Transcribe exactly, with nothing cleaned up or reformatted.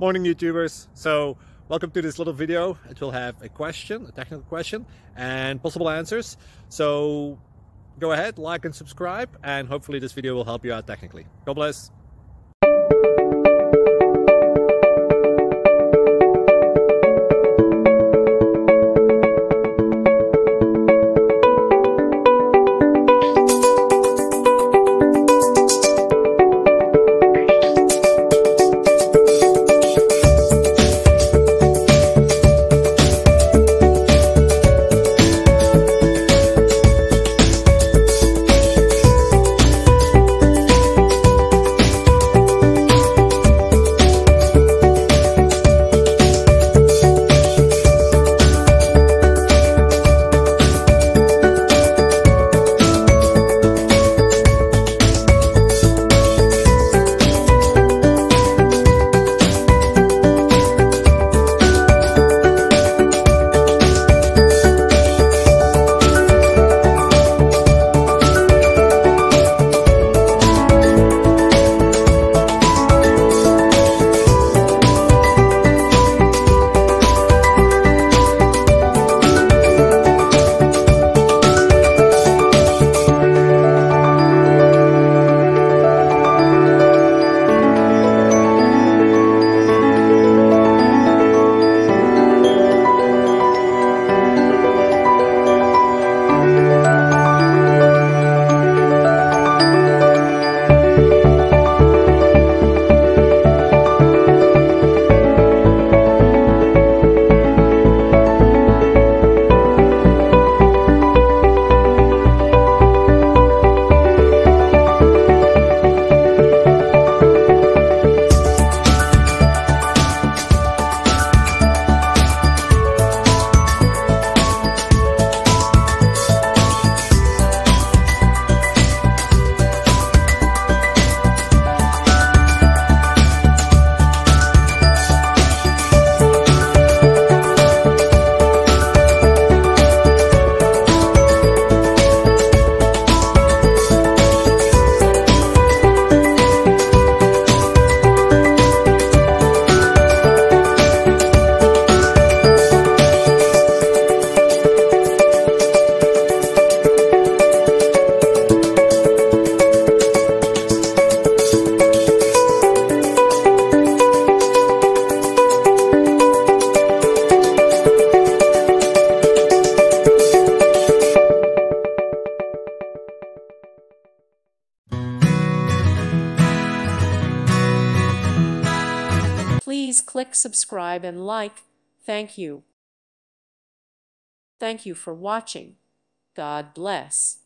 Morning YouTubers. So welcome to this little video. It will have a question, a technical question, and possible answers. So go ahead, like and subscribe, and hopefully this video will help you out technically. God bless. Please click subscribe and like. Thank you. Thank you for watching. God bless.